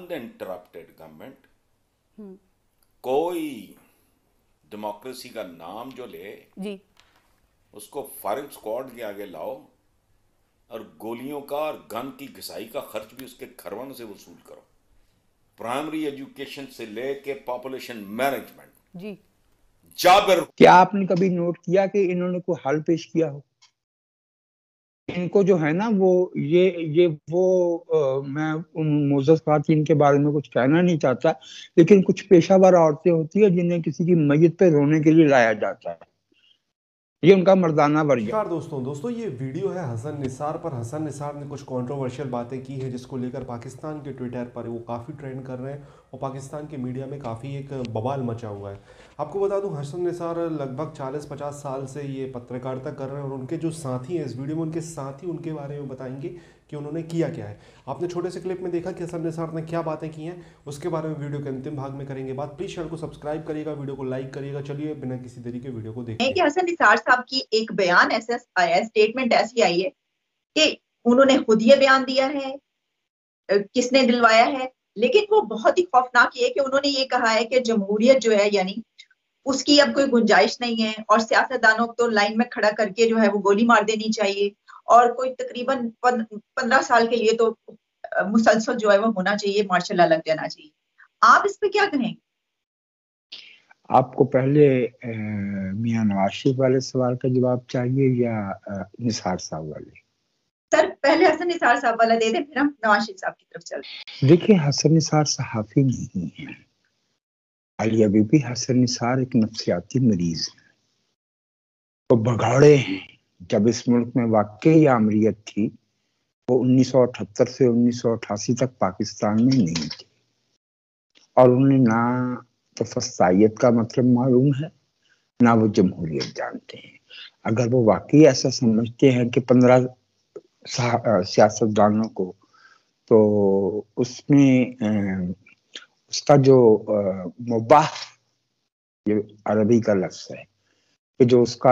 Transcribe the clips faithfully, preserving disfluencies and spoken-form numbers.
Uninterrupted government कोई democracy का नाम जो ले जी उसको फायरिंग स्क्वाड के आगे लाओ और गोलियों का और गन की घिसाई का खर्च भी उसके घरवालों से वसूल करो। प्राइमरी एजुकेशन से लेके पॉपुलेशन मैनेजमेंट जी जाबिर। क्या आपने कभी नोट किया कि इन्होंने कोई हल पेश किया हो? इनको जो है ना वो ये ये वो आ, मैं उन मोजस खातिन के बारे में कुछ कहना नहीं चाहता, लेकिन कुछ पेशावर औरतें होती है जिन्हें किसी की मैयत पे रोने के लिए लाया जाता है, ये उनका मर्दाना वर्जन। नमस्कार दोस्तों दोस्तों ये वीडियो है हसन निसार पर। हसन निसार ने कुछ कंट्रोवर्शियल बातें की है जिसको लेकर पाकिस्तान के ट्विटर पर वो काफ़ी ट्रेंड कर रहे हैं और पाकिस्तान के मीडिया में काफ़ी एक बवाल मचा हुआ है। आपको बता दूं हसन निसार लगभग चालीस पचास साल से ये पत्रकारिता कर रहे हैं और उनके जो साथी हैं इस वीडियो में उनके साथी उनके बारे में बताएंगे कि उन्होंने किया क्या है। आपने छोटे से क्लिप में देखा कि हसन निसार ने क्या बातें की हैं, उसके बारे में वीडियो के अंतिम भाग में करेंगे बात। प्लीज चैनल को सब्सक्राइब करिएगा, वीडियो को लाइक करिएगा। चलिए बिना किसी देरी के वीडियो को देखते हैं। कि हसन निसार साहब की एक बयान ऐसा आया है, स्टेटमेंट ऐसी आई है कि उन्होंने खुद ये बयान दिया है, किसने दिलवाया है, लेकिन वो बहुत ही खौफनाक ये कि उन्होंने ये कहा है कि जमहूरियत जो है यानी उसकी अब कोई गुंजाइश नहीं है और सियासतदानों को तो लाइन में खड़ा करके जो है वो गोली मार देनी चाहिए और कोई तकरीबन पंद्रह साल के लिए तो मुसलसल जो है वो होना चाहिए, मार्शल लॉ लग जाना चाहिए। आप इस पे क्या कहेंगे? आपको पहले मियां नवाज शरीफ वाले सवाल का जवाब चाहिए या निसार साहब वाले? सर पहले हसन निसार साहब वाला दे दें, फिर हम नवाज शरीफ साहब की तरफ चलते। देखिए, हसन निसार सहाफी नहीं है। आलिया बीबी हसन निसार एक नफ्सियाती मरीज है, वो भगौड़े हैं। जब इस मुल्क में वाकई आमरीत थी वो उन्नीस सौ अठहत्तर से उन्नीस सौ अठासी तक पाकिस्तान में नहीं थी और उन्हें ना तो फस्तायत का मतलब मालूम है ना वो जमहूरियत जानते हैं। अगर वो वाकई ऐसा समझते हैं कि पंद्रह सियासतदानों को, तो उसमें उसका जो मुबाह, ये अरबी का लफ्ज है, कि जो उसका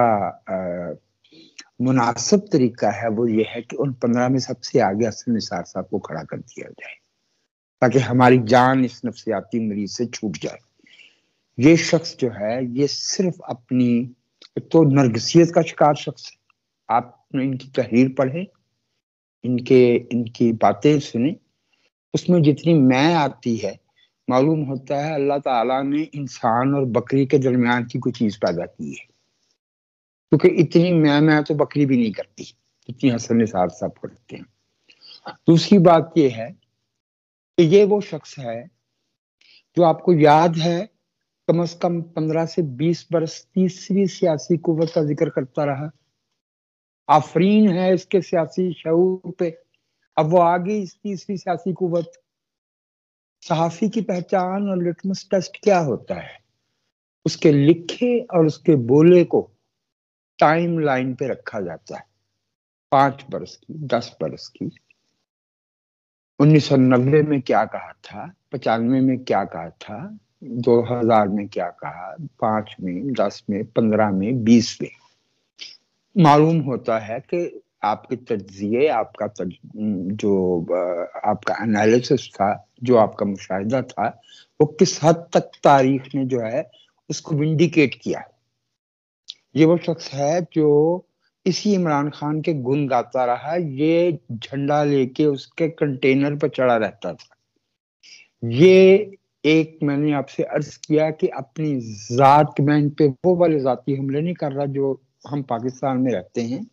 मुनासिब तरीका है वो ये है कि उन पंद्रह में सबसे आगे हसन निसार साहब को खड़ा कर दिया जाए ताकि हमारी जान इस नफ्सियाती मरीज से छूट जाए। ये शख्स जो है ये सिर्फ अपनी तो नरगिसियत का शिकार शख्स है। आप इनकी तहरीर पढ़े, इनके इनकी बातें सुने, उसमें जितनी मैं आती है मालूम होता है अल्लाह ताला ने इंसान और बकरी के दरमियान की कोई चीज पैदा की है, क्योंकि इतनी मैं मैं तो बकरी भी नहीं करती जितनी हसन निसार साहब करते हैं। दूसरी बात यह है कि ये वो शख्स है जो आपको याद है कम से कम पंद्रह से बीस बरस तीसरी सियासी कुव्वत का जिक्र करता रहा। आफरीन है इसके सियासी शऊर पे। अब वो आ गई इस तीसरी सियासी कुव्वत। सहाफी की पहचान और लिटमस टेस्ट क्या होता है? उसके लिखे और उसके बोले को टाइम लाइन पे रखा जाता है, पांच बरस की, दस बरस की। उन्नीस सौ नब्बे में क्या कहा था, पचानवे में क्या कहा था, दो हजार में क्या कहा, पांच में, दस में, पंद्रह में, बीस में। मालूम होता है कि आपके तज्जिए, आपका तज, जो आपका एनालिसिस था, जो आपका मुशाहिदा था, वो किस हद तक तारीख ने जो है उसको विंडिकेट किया। ये वो शख्स है जो इसी इमरान खान के गुण गाता रहा, ये झंडा लेके उसके कंटेनर पर चढ़ा रहता था। ये एक, मैंने आपसे अर्ज किया कि अपनी जात मैन पे वो वाले जाती हमले नहीं कर रहा जो हम पाकिस्तान में रहते हैं।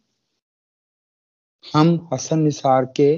हम हसन निसार के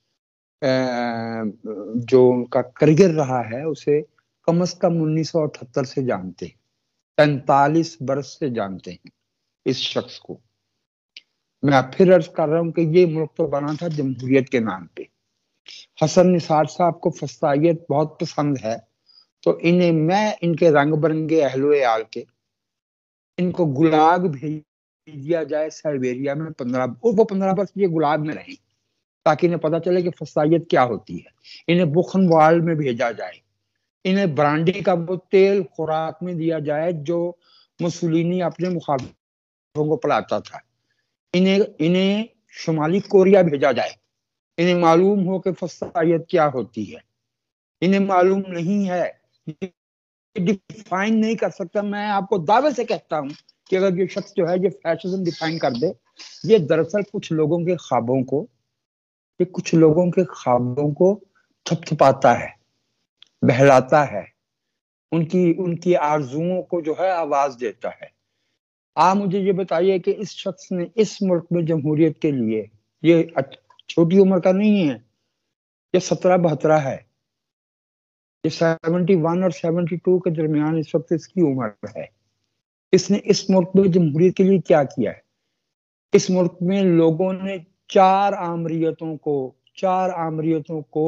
जो उनका करियर रहा है उसे कम से कम उन्नीस सौ अठहत्तर से जानते हैं, पैंतालीस बरस से जानते हैं इस शख्स को। मैं फिर अर्ज कर रहा हूं कि ये मुल्क तो बना था जमहूरियत के नाम पे। हसन निसार साहब को फसाइयत बहुत पसंद है, तो इन्हें मैं इनके रंग बिरंगे अहलो आल के इनको गुलाग भेज दिया जाए साइबेरिया में पंद्रह वो पंद्रह वर्ष ये गुलाग में रहें ताकि इन्हें पता चले कि फसाइयत क्या होती है। इन्हें बुखनवाल में भेजा जाए, इन्हें ब्रांडी का वो तेल खुराक में दिया जाए जो मुसोलिनी अपने मुखालिफों को पिलाता था। इन्हें इन्हें शुमाली कोरिया भेजा जाए, इन्हें मालूम हो कि फसाइयत क्या होती है। انہیں معلوم نہیں ہے, ڈیفائن نہیں کر سکتا. میں آپ کو دعوے سے کہتا ہوں کہ اگر یہ شخص جو ہے یہ فیشزم ڈیفائن کر دے, یہ دراصل کچھ لوگوں کے خوابوں کو یہ کچھ لوگوں کے خوابوں کو تھپ تھپاتا ہے, بہلاتا ہے, ان کی ان کی آرزوؤں کو جو ہے آواز دیتا ہے. آپ مجھے یہ بتائیے کہ اس شخص نے اس ملک میں جمہوریت کے لیے, یہ چھوٹی عمر کا نہیں ہے, یہ سترہ بہترہ ہے, یہ سیونٹی ون اور سیونٹی ٹو کے درمیان اس وقت اس کی عمر ہے. اس نے اس ملک میں جمہوریت کے لیے کیا کیا ہے؟ اس ملک میں لوگوں نے چار آمریتوں کو چار آمریتوں کو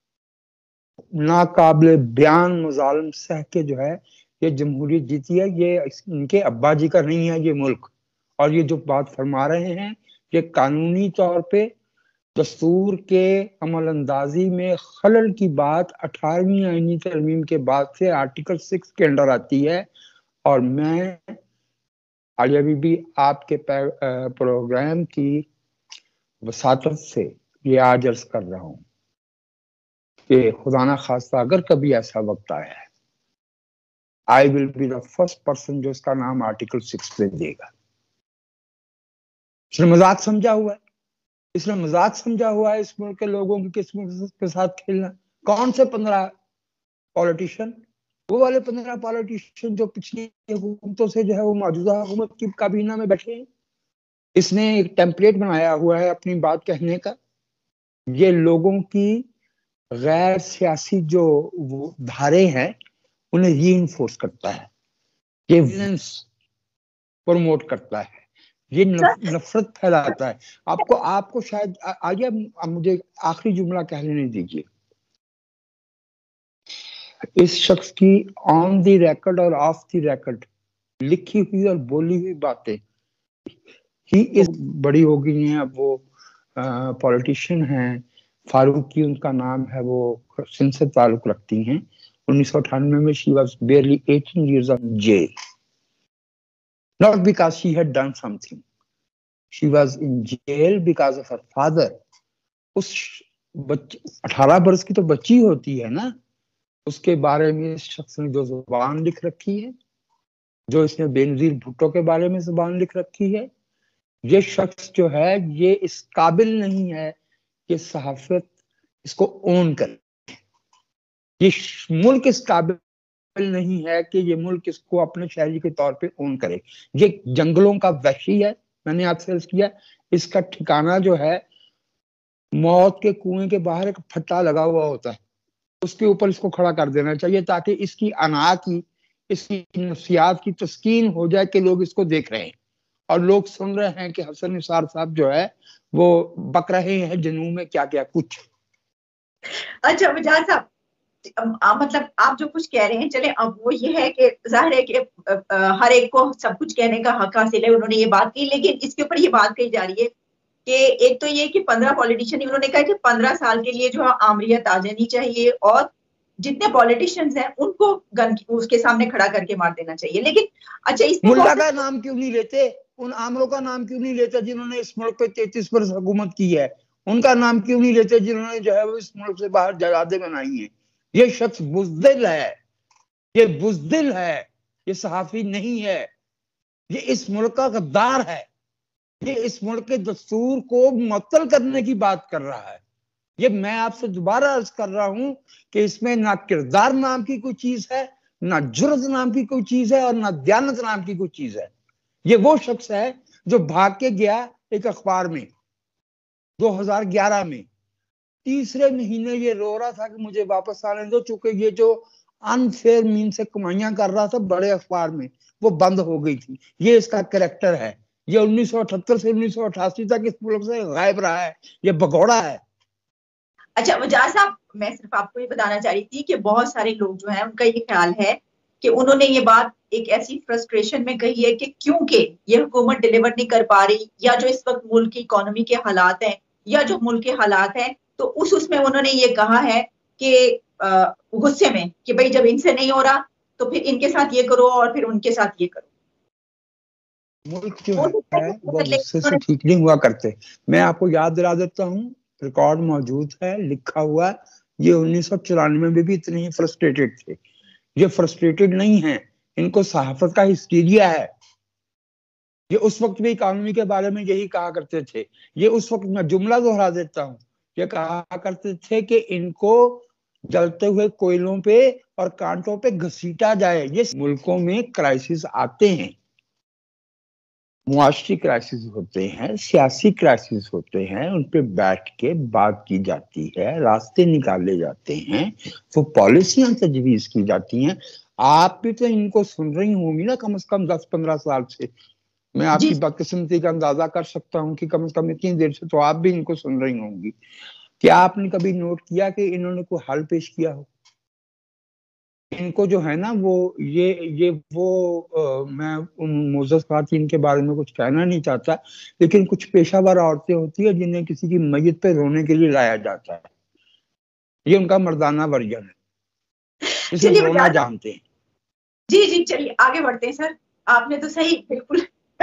ناقابل بیان مظالم سہ کے جو ہے یہ جمہوریت جیتی ہے. یہ ان کے ابا جی کا نہیں ہے یہ ملک, اور یہ جو بات فرما رہے ہیں یہ قانونی طور پہ دستور کے عمل اندازی میں خلل کی بات اٹھارہویں آئینی ترمیم کے بعد سے آرٹیکل سکس کے انڈر آتی ہے. اور میں عالیہ بی بی آپ کے پروگرام کی وساطت سے یہ آج عرض کر رہا ہوں کہ خدا نہ خواستہ اگر کبھی ایسا وقت آیا ہے, I will be the first person جو اس کا نام آرٹیکل سکس پہ دے گا. اس نے مذاق سمجھا ہوا ہے, اس نے مذاق سمجھا ہوا ہے اس ملک کے لوگوں کی قسمت کے ساتھ کھیلنا. کون سے پندرہ پالیٹیشین؟ وہ والے پندرہ پالیٹیشین جو پچھلی حکومتوں سے جو ہے وہ موجودہ حکومت کی کابینہ میں بیٹھے ہیں. اس نے ایک ٹیمپلیٹ بنایا ہوا ہے اپنی بات کہنے کا. یہ لوگوں کی غیر سیاسی جو وہ دھارے ہیں انہیں ری انفورس کرتا ہے, یہ ویلنس پروموٹ کرتا ہے, یہ نفرت پھیلاتا ہے. آپ کو آپ کو شاید آگے مجھے آخری جملہ کہہ لینے دیجیے. اس شخص کی آن دی ریکارڈ اور آف دی ریکارڈ لکھی ہوئی اور بولی ہوئی باتیں ہی اس بڑی ہو گئی ہیں. اب وہ پولیٹیشین ہیں, فاروقی ان کا نام ہے, وہ سندھ سے تعلق رکھتی ہیں. انیس سو اٹھانوے میں she was barely eighteen years of jail, not because she had done something. She was in jail because of her father. اس اٹھارہ برس کی تو بچی ہوتی ہے نا, اس کے بارے میں اس شخص نے جو زبان لکھ رکھی ہے, جو اس نے بے نظیر بھٹو کے بارے میں زبان لکھ رکھی ہے, یہ شخص جو ہے یہ اس قابل نہیں ہے کہ صحافت اس کو اون کرے. یہ ملک اس قابل نہیں ہے کہ یہ ملک اس کو اپنے شہری کے طور پہ اون کرے. یہ جنگلوں کا وحشی ہے, میں نے آپ سے عرض کیا. اس کا ٹھکانہ جو ہے موت کے کنویں کے باہر ایک پھٹا لگا ہوا ہوتا ہے, اس کے اوپر اس کو کھڑا کر دینا چاہیے تاکہ اس کی انا کی اس کی نفسیات کی تسکین ہو جائے کہ لوگ اس کو دیکھ رہے ہیں اور لوگ سن رہے ہیں کہ حسن نثار صاحب جو ہے وہ بک رہے ہیں جنوں میں کیا کیا کچھ. اچھا مجاز صاحب, مطلب آپ جو کچھ کہہ رہے ہیں, چلے اب وہ یہ ہے کہ ظاہر ہے کہ ہر ایک کو سب کچھ کہنے کا حق حاصل ہے, انہوں نے یہ بات کی, لیکن اس کے اوپر یہ بات کہی جا رہی ہے کہ ایک تو یہ کہ پندرہ پالیٹیشین, انہوں نے کہا کہ پندرہ سال کے لیے جو ہے آمریت آ جانی چاہیے اور جتنے پالیٹیشینز ہیں ان کو گن اس کے سامنے کھڑا کر کے مار دینا چاہیے. لیکن اچھا اس ملا کا نام کیوں نہیں لیتے, ان آمروں کا نام کیوں نہیں لیتے جنہوں نے اس ملک پہ تینتیس برس حکومت کی ہے, ان کا نام کیوں نہیں لیتے جنہوں نے جو ہے وہ اس ملک سے باہر جرادے بنائی ہیں. یہ شخص بزدل ہے, یہ بزدل ہے, یہ صحافی نہیں ہے, یہ اس ملک کا غدار ہے, یہ اس ملک کے دستور کو معطل کرنے کی بات کر رہا ہے. یہ میں آپ سے دوبارہ عرض کر رہا ہوں کہ اس میں نہ کردار نام کی کوئی چیز ہے, نہ جرت نام کی کوئی چیز ہے, اور نہ دیانت نام کی کوئی چیز ہے. یہ وہ شخص ہے جو بھاگ کے گیا ایک اخبار میں دو ہزار گیارہ میں, تیسرے مہینے یہ رو رہا تھا کہ مجھے واپس آنے دو, چونکہ یہ جو انفیئر مین سے کمائیاں کر رہا تھا بڑے اخبار میں وہ بند ہو گئی تھی. یہ اس کا کریکٹر ہے. یہ انیس سو اٹھہتر سے انیس سو اٹھاسی تک اس ملک سے غائب رہا ہے, یہ بگوڑا ہے. اچھا مجاز صاحب, میں صرف آپ کو یہ بتانا چاہ رہی تھی کہ بہت سارے لوگ جو ہیں ان کا یہ خیال ہے کہ انہوں نے یہ بات ایک ایسی فرسٹریشن میں کہی ہے کہ کیونکہ یہ حکومت ڈیلیور نہیں کر پا رہی, یا جو اس وقت ملک کی اکانومی کے حالات ہیں, یا جو ملک کے حالات ہیں, تو اس اس میں انہوں نے یہ کہا ہے کہ غصے میں کہ بھئی جب ان سے نہیں ہو رہا تو پھر ان کے ساتھ یہ کرو اور پھر ان کے ساتھ یہ کرو. ملک جو ہے وہ غصے سے ٹھیک نہیں ہوا کرتے. میں آپ کو یاد دلا دیتا ہوں, ریکارڈ موجود ہے, لکھا ہوا ہے, یہ انیس سو چورانوے میں بھی اتنے ہی فرسٹریٹڈ تھے. یہ فرسٹریٹڈ نہیں ہیں, ان کو صحافت کا ہسٹیریا ہے. یہ اس وقت بھی اکانومی کے بارے میں یہی کہا کرتے تھے. یہ اس وقت میں جملہ دہرا دیتا ہوں, یہ کہا کرتے تھے کہ ان کو جلتے ہوئے کوئلوں پہ اور کانٹوں پہ گھسیٹا جائے. یہ ملکوں میں کرائسس آتے ہیں, معاشی کرائسس ہوتے ہیں, سیاسی کرائسس ہوتے ہیں, ان پہ بیٹھ کے بات کی جاتی ہے, راستے نکالے جاتے ہیں, وہ پالیسیاں تجویز کی جاتی ہیں. آپ بھی تو ان کو سن رہی ہوں گی نا کم از کم دس پندرہ سال سے. میں آپ جی کی بدقسمتی کا اندازہ کر سکتا ہوں کہ کم از کم اتنی دیر سے تو آپ بھی ان کو سن رہی ہوں گی. کیا آپ نے کبھی نوٹ کیا کہ انہوں نے کوئی حل پیش کیا ہو؟ ان کو جو ہے نا وہ یہ یہ وہ میں معزز خواتین کے بارے میں کچھ کہنا نہیں چاہتا, لیکن کچھ پیشہ ور عورتیں ہوتی ہیں جنہیں کسی کی میت پہ رونے کے لیے لایا جاتا ہے. یہ ان کا مردانہ ورژن ہے, یہ صرف رونا جانتے ہیں. جی جی چلیے آگے بڑھتے ہیں سر. آپ نے تو صحیح بالکل.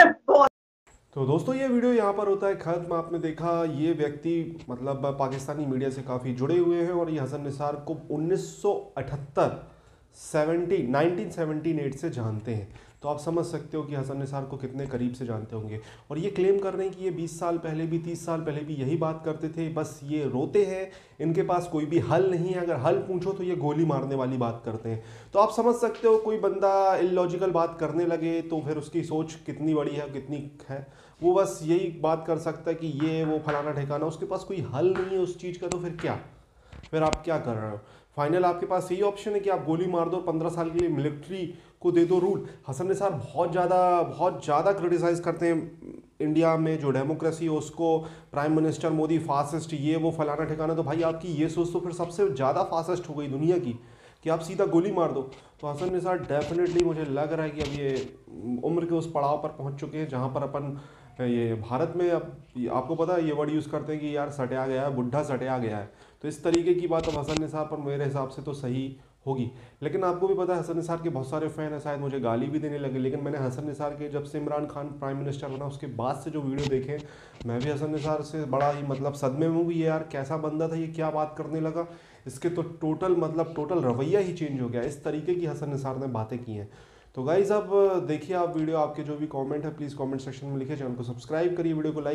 تو دوستو یہ ویڈیو یہاں پر ہوتا ہے ختم. آپ نے دیکھا یہ ویکتی مطلب پاکستانی میڈیا سے کافی جڑے ہوئے ہیں, اور یہ حسن نثار کو انیس سو اٹھتر سیونٹی نائنٹین سیونٹین ایٹ سے جانتے ہیں. تو آپ سمجھ سکتے ہو کہ حسن نثار کو کتنے قریب سے جانتے ہوں گے. اور یہ کلیم کر رہے ہیں کہ یہ بیس سال پہلے بھی تیس سال پہلے بھی یہی بات کرتے تھے, بس یہ روتے ہیں, ان کے پاس کوئی بھی حل نہیں ہے. اگر حل پوچھو تو یہ گولی مارنے والی بات کرتے ہیں. تو آپ سمجھ سکتے ہو کوئی بندہ اللاجیکل بات کرنے لگے تو پھر اس کی سوچ کتنی بڑی ہے, کتنی ہے. وہ بس یہی بات کر سکتا ہے کہ یہ وہ فلانا ٹھکانا, اس کے پاس کوئی حل نہیں ہے اس چیز کا. تو پھر کیا, پھر آپ کیا کر رہے ہو؟ فائنل آپ کے پاس یہی آپشن ہے کہ آپ گولی مار دو, پندرہ سال کے لیے ملٹری کو دے دو رول. حسن نثار بہت زیادہ بہت زیادہ کرٹیسائز کرتے ہیں انڈیا میں جو ڈیموکریسی ہے اس کو, پرائم منسٹر مودی فاسسٹ, یہ وہ فلانا ٹھکانا. تو بھائی آپ کی یہ سوچ تو پھر سب سے زیادہ فاسسٹ ہو گئی دنیا کی کہ آپ سیدھا گولی مار دو. تو حسن نثار ڈیفینیٹلی مجھے لگ رہا ہے کہ اب یہ عمر کے اس پڑاؤ پر پہنچ چکے ہیں جہاں پر اپن یہ بھارت میں, اب آپ کو پتا ہے یہ ورڈ یوز کرتے ہیں کہ یار سٹیا گیا ہے, بڈھا سٹیا گیا ہے. تو اس طریقے کی بات اب حسن نثار پر میرے حساب سے تو صحیح ہوگی. لیکن آپ کو بھی پتا ہے حسن نثار کے بہت سارے فین ہیں, شاید مجھے گالی بھی دینے لگے, لیکن میں نے حسن نثار کے جب سے عمران خان پرائم منسٹر بنا اس کے بعد سے جو ویڈیو دیکھے, میں بھی حسن نثار سے بڑا ہی مطلب صدمے میں ہوں کہ یار کیسا بندہ تھا, یہ کیا بات کرنے لگا. اس کے تو ٹوٹل مطلب ٹوٹل رویہ ہی چینج ہو گیا. اس طریقے کی حسن نثار نے باتیں کی ہیں. تو گائز اب دیکھیے آپ ویڈیو, آپ کے جو بھی کامنٹ ہے پلیز کامنٹ سیکشن میں لکھیں, چینل کو سبسکرائب کریے, ویڈیو کو لائک